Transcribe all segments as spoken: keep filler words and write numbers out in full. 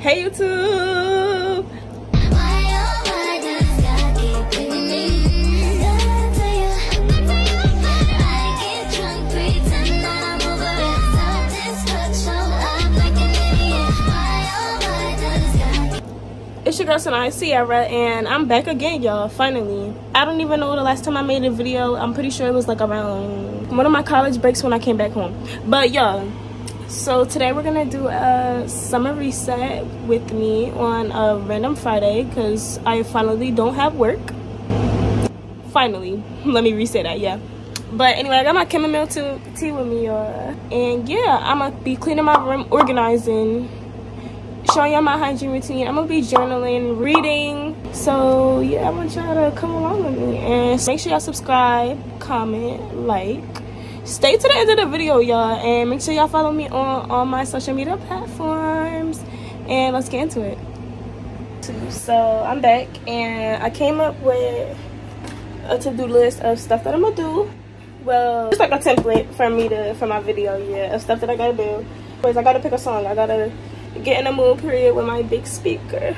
Hey YouTube! It's your girl Sanaya Sierra, and I'm back again, y'all. Finally, I don't even know the last time I made a video. I'm pretty sure it was like around one of my college breaks when I came back home. But y'all, so today we're gonna do a summer reset with me on a random Friday because I finally don't have work. Finally, let me reset that. Yeah. But anyway, I got my chamomile tea with me, y'all, and yeah, I'm gonna be cleaning my room, organizing, showing y'all my hygiene routine. I'm gonna be journaling, reading. So yeah, I want y'all to come along with me and make sure y'all subscribe, comment, like. Stay to the end of the video, y'all, and make sure y'all follow me on all my social media platforms. And let's get into it. So I'm back, and I came up with a to-do list of stuff that I'm gonna do. Well, it's like a template for me to for my video, yeah, of stuff that I gotta do. Anyways, I gotta pick a song. I gotta get in the mood period with my big speaker,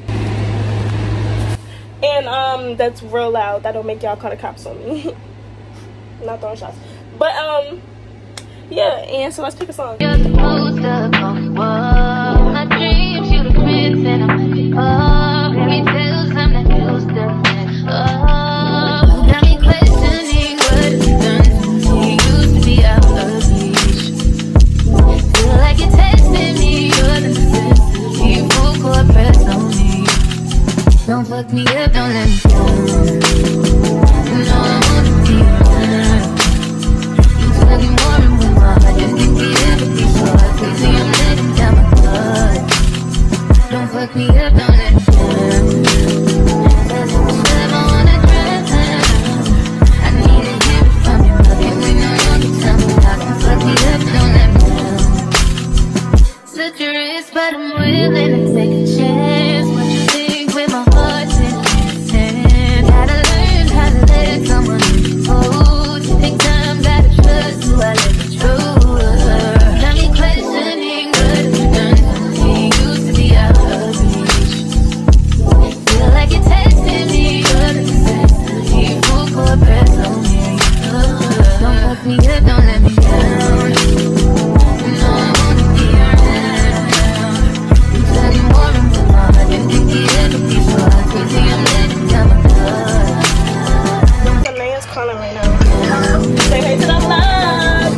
and um that's real loud. That'll make y'all call the cops on me. Not throwing shots, but um yeah, and so let's pick a song. You're the poster of my dreams, you the prince and I'm oh, let me tell something that you still oh, got me questioning what it's done to you. Used to be out of reach, feel like you're testing me. You're the necessity, full court press on me. Don't fuck me up, don't let me down. You know I wanna be around. You tugging more and with my heart, just think we ever be so hard. Crazy, I'm letting down my guard. Don't fuck me up, don't let me down. Cause if it's love, I wanna drown. I need to hear it from you, love you. We know you can tell me how. Don't fuck me up, don't let me down. Slit your wrist, but I'm willing to take a chance. What you think with my heart's in your hands? Gotta learn how to let someone hold you. Take time, gotta trust who I let you true. Got me questioning what you've done to me. Used to be out of reach, feel like you're testing me. You're the necessity, full court press on me. Don't fuck me up, don't let me down. You know I wanna be around. You tugging more and with my heart, just think you ever be so hard. Crazy, I'm letting down my guard. The man's calling right now. Say hey to the love.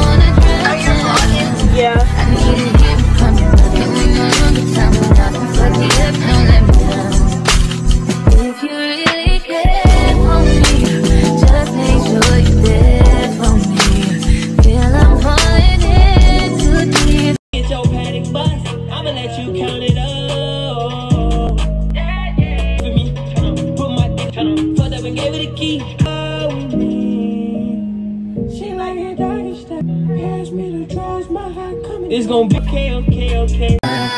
Yeah. I need to hear it from you. Can we know you can tell me now? Don't fuck me up, don't let me down. If you really care for me, just make sure you're there for me. Feel I'm falling in too deep. Get your panic bus, I'ma let you count it up. Yeah, yeah. For me, tryna put my dick, tryna fuck up and give it a key. She like it doggy style. Pass me the drugs, my heart coming. It's gonna be okay, okay, okay.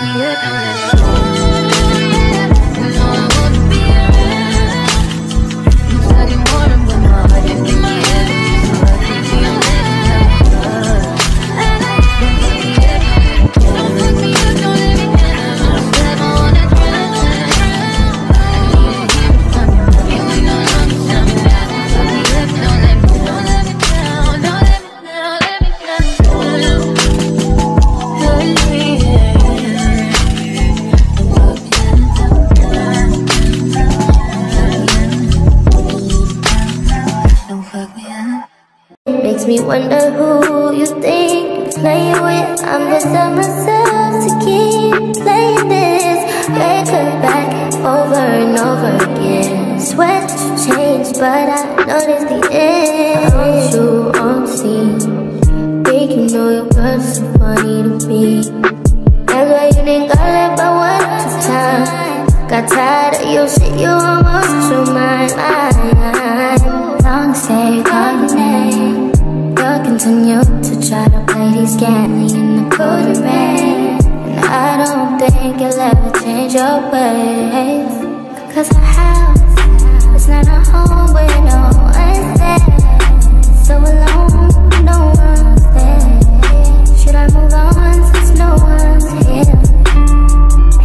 Makes me wonder who you think you're playing with. I'm just telling myself to keep playing this record back over and over again. Swear that you changed, but I noticed the end. I want you on the scene. Think you know your girl's so funny to me. That's why you didn't got left by one at a time. Got tired of your shit, you almost your mind. Long stay, call your name. You'll continue to try to play these games in the cold rain, and I don't think you'll ever change your ways. Cause our house is not a home where no one's there. So alone, no one's there. Should I move on since no one's here?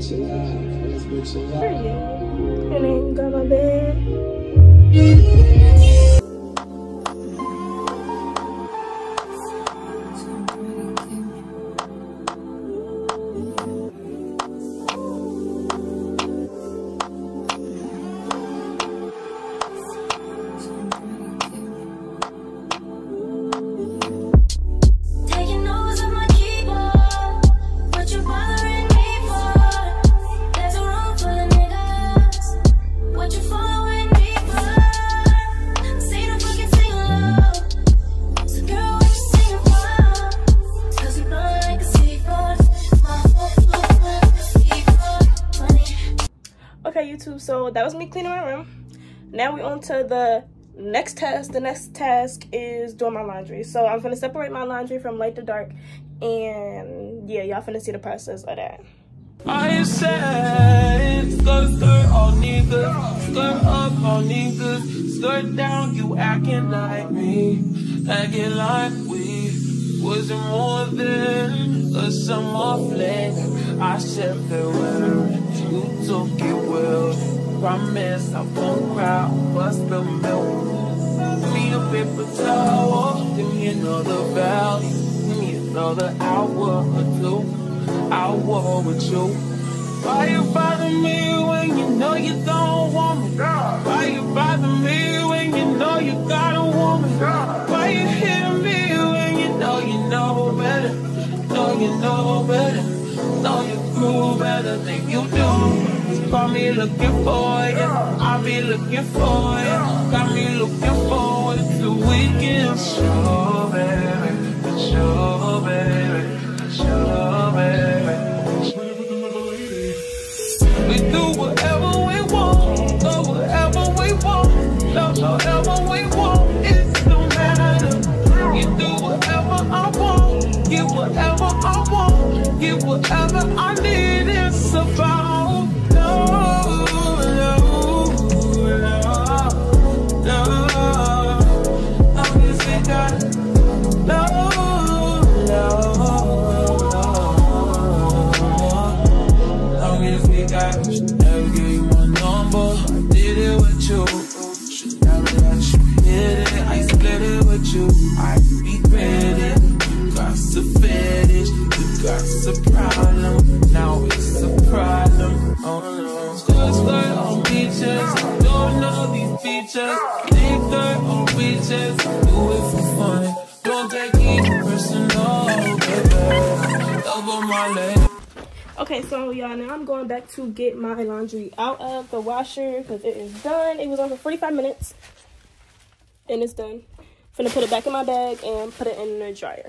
bitch alive. Best bitch alive. And then got my bed. So that was me cleaning my room. Now we're on to the next task. The next task is doing my laundry. So I'm gonna separate my laundry from light to dark, and yeah, y'all finna see the process of that. I said, skirt, skirt, all niggas, skirt up, all niggas, skirt down, you acting like me, acting like we wasn't more than a summer fling. I said farewell, you took it well. Promise I won't cry, bust the milk. Need a paper towel, give me another valley, give me another hour or two. I war with you. Why you bother me when you know you don't want me? Why you bother me when you know you got a woman? Why you hit me when you know you know better? Know you know better. Know you cool better than you do. Call me looking for you, I'll be looking for you. Got me looking forward to weekend. Sure, baby, sure, baby, sure, baby. We do whatever we want, go wherever we want, love however we want. It don't matter. You do whatever I want, get whatever I want, get whatever I need. It's about Okay, so y'all, now I'm going back to get my laundry out of the washer because it is done. It was on for forty-five minutes and it's done. Finna put it back in my bag and put it in the dryer.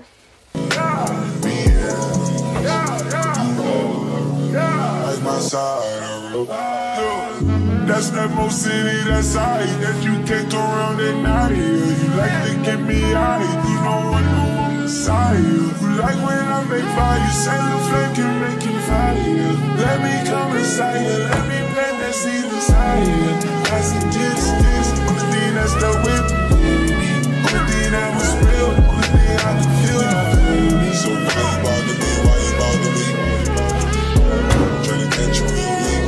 Like my side, that's that most city, that side that you can't go around at night. You like to get me out, you know what I'm inside. You like when I make fire, you say the flame can make you fire. Let me come inside you, let me plant that seed inside you. That's a kiss, kiss, only thing that's the whip. Only thing that was real, only thing I could feel. So why you bother me, why you bother me? Trying to catch you real weak.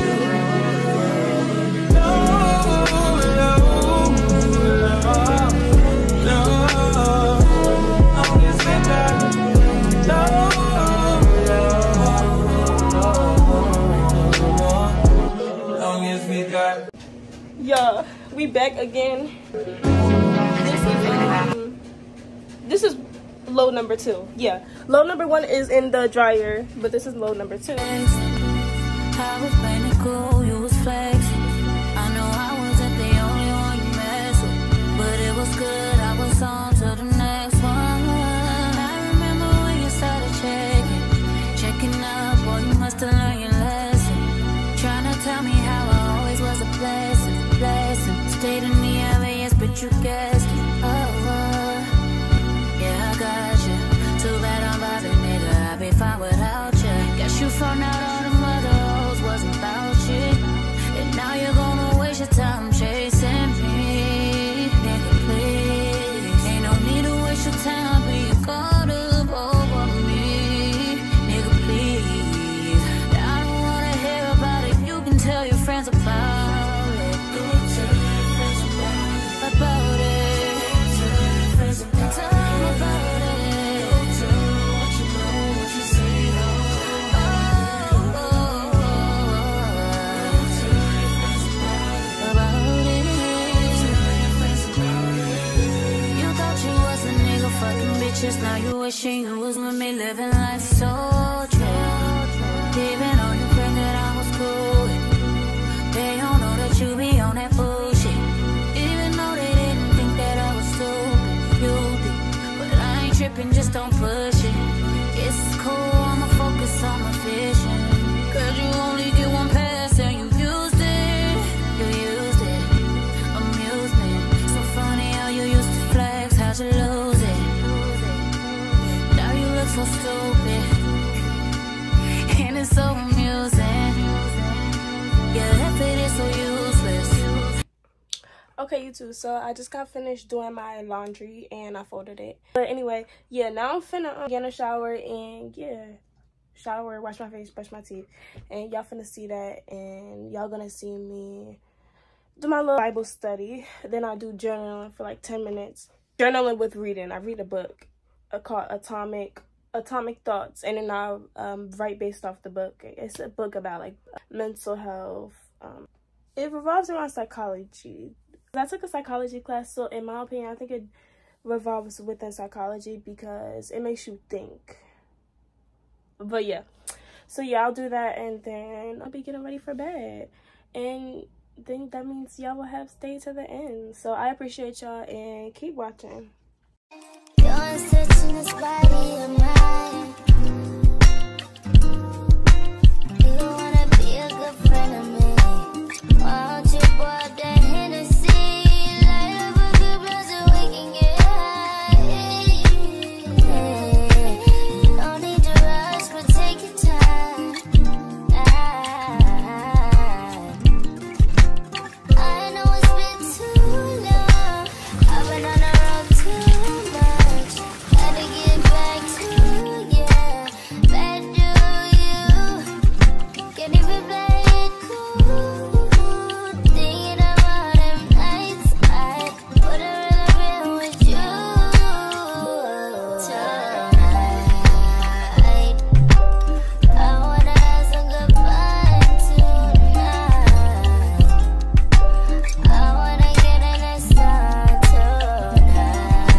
Yeah, we back again. This is um, this is load number two. Yeah, load number one is in the dryer, but this is load number two. I was playing it cool, you was flexing. I know I wasn't the only one you messed with, but it was good. I was on to the next one. I remember when you started checking, checking up. Boy, you must have learned your lesson. Trying to tell me how I always was a blessing. Blessing. Stayed in the areas, but you guessed it. Oh, uh, yeah, I got you. Too bad I'm vibing, nigga. I'd be fine without you. Guess you found out all the mother hoes wasn't about you. And now you're gonna waste your time chasing me. Nigga, please. Ain't no need to waste your time being caught up over me. Nigga, please. I don't wanna hear friends about it. Go tell your friends about it. Go tell your friends about it. Tell them about it. Go tell them what you know, what you say, oh. Oh, oh, oh. Go tell your friends about it. Go tell your friends about it. You thought you was a nigga fucking bitches, now you wishing you was with me, living life so true. Even on your friend that I was cool with, they don't know that you be on that bullshit. Even though they didn't think that I was stupid, you did. But I ain't tripping, just don't push it. It's cool, I'ma focus on my vision. Cause you only get one pass and you used it. You used it, amusement. So funny how you used to flex, how'd you lose it? Now you look so stupid, and it's so amusing. Yeah, if it is so useless. Okay, YouTube, so I just got finished doing my laundry and I folded it. But anyway, yeah, now I'm finna um, get in a shower and yeah, shower, wash my face, brush my teeth. And y'all finna see that, and y'all gonna see me do my little Bible study. Then I do journaling for like ten minutes. Journaling with reading. I read a book uh, called Atomic Atomic Thoughts, and then I um, write based off the book. It's a book about like mental health. Um, it revolves around psychology. I took a psychology class, so in my opinion, I think it revolves within psychology because it makes you think. But yeah, so yeah, I'll do that, and then I'll be getting ready for bed, and then that means y'all will have stayed to the end. So I appreciate y'all and keep watching. You're searching this body of mine. You wanna be a good friend of me. Why don't you pour out that Hennessy? Light up a good blunt so we can get high. No need to rush, but take your time. I know it's been too long. I've been on the road too much. Had to get back to you. Back to you. Can't even play it cool. Thinking about them nights I would have really been with you tonight. I wanna have some goodbye tonight. I wanna get in the sun tonight.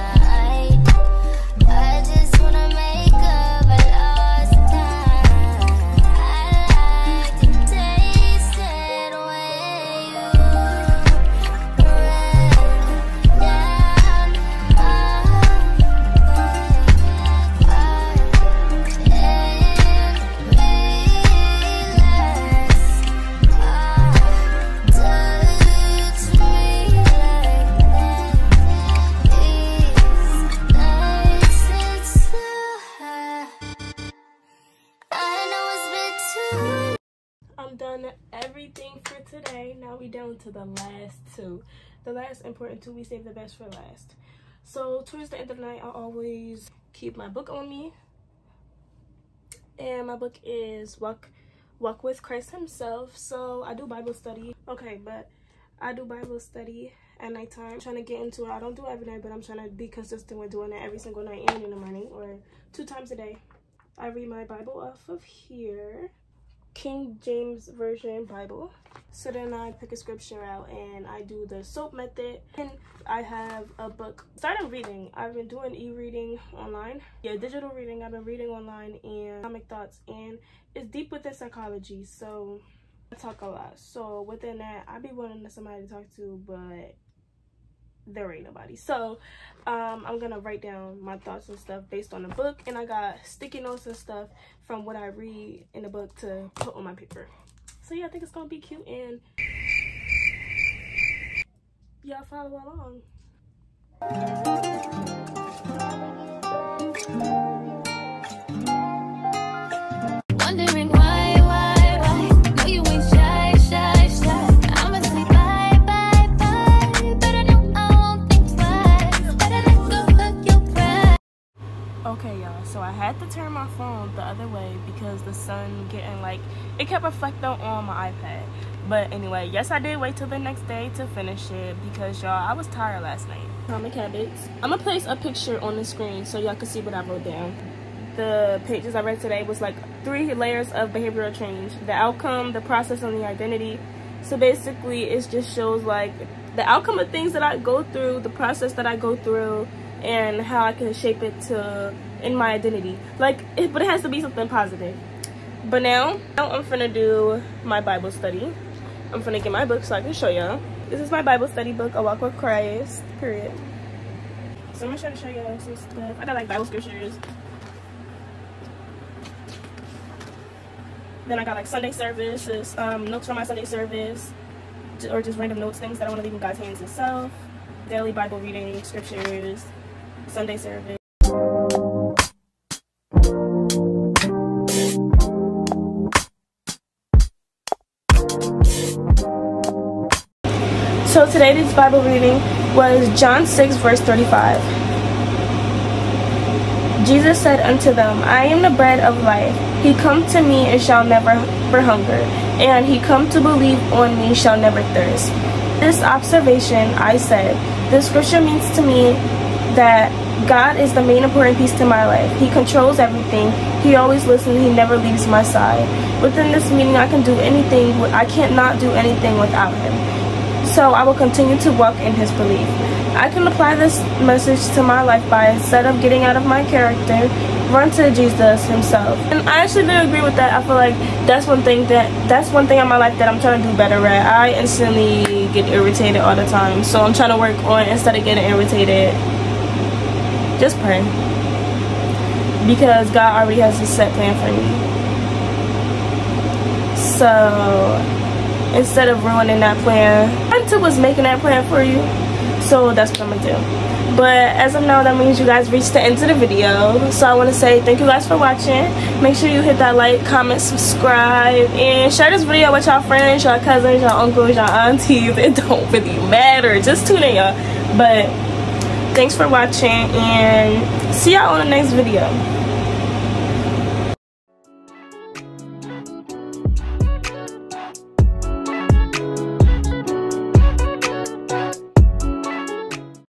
I just wanna make up a lost time. I like to taste it when you rain down I'm done everything for today. Now we down to the last two. The last important two, we save the best for last. So towards the end of the night, I always keep my book on me. And my book is Walk Walk with Christ Himself. So I do Bible study. Okay, but I do Bible study at nighttime. I'm trying to get into it. I don't do it every night, but I'm trying to be consistent with doing it every single night and in the morning, or two times a day. I read my Bible off of here. King James Version Bible. So then I pick a scripture out and I do the SOAP method, and I have a book. Started reading. I've been doing e-reading online. Yeah, digital reading. I've been reading online and Atomic Thoughts, and it's deep within psychology, so I talk a lot. So within that, I be wanting somebody to talk to, but there ain't nobody. So um I'm gonna write down my thoughts and stuff based on the book, and I got sticky notes and stuff from what I read in the book to put on my paper. So yeah, I think it's gonna be cute, and y'all follow along. Wondering why, why, why? No, you ain't shy, shy, shy. I'ma say bye, bye, bye. But I know I won't think twice. Better let go of your pride. Okay, y'all, so I had to turn my phone the other way because the sun getting like, it kept reflecting on my iPad. But anyway, yes, I did wait till the next day to finish it because y'all, I was tired last night. Comic habits. I'm gonna place a picture on the screen so y'all can see what I wrote down. The pages I read today was like three layers of behavioral change: the outcome, the process, and the identity. So basically, it just shows like the outcome of things that I go through, the process that I go through, and how I can shape it to in my identity. Like, it, but it has to be something positive. But now, now I'm finna do my Bible study. I'm finna get my book so I can show y'all. This is my Bible study book, A Walk with Christ, period. So I'm gonna try to show y'all some stuff. I got like Bible scriptures. Then I got like Sunday services, um, notes from my Sunday service, or just random notes, things that I want to leave in God's hands itself. Daily Bible reading, scriptures, Sunday service. So today's Bible reading was John six verse thirty-five. Jesus said unto them, I am the bread of life. He come to me and shall never hunger, and he come to believe on me shall never thirst. This observation I said, this scripture means to me that God is the main important piece to my life. He controls everything. He always listens. He never leaves my side. Within this meaning, I can do anything. I can't not do anything without him. So I will continue to walk in his belief. I can apply this message to my life by, instead of getting out of my character, run to Jesus himself. And I actually do agree with that. I feel like that's one thing that that's one thing in my life that I'm trying to do better at. I instantly get irritated all the time. So I'm trying to work on, instead of getting irritated, just pray. Because God already has a set plan for me. So instead of ruining that plan, until was making that plan for you. So that's what I'm gonna do. But as of now, that means you guys reached the end of the video. So I want to say thank you guys for watching. Make sure you hit that like, comment, subscribe, and share this video with y'all friends, y'all cousins, y'all uncles, y'all aunties. It don't really matter. Just tune in, y'all. But thanks for watching, and see y'all on the next video.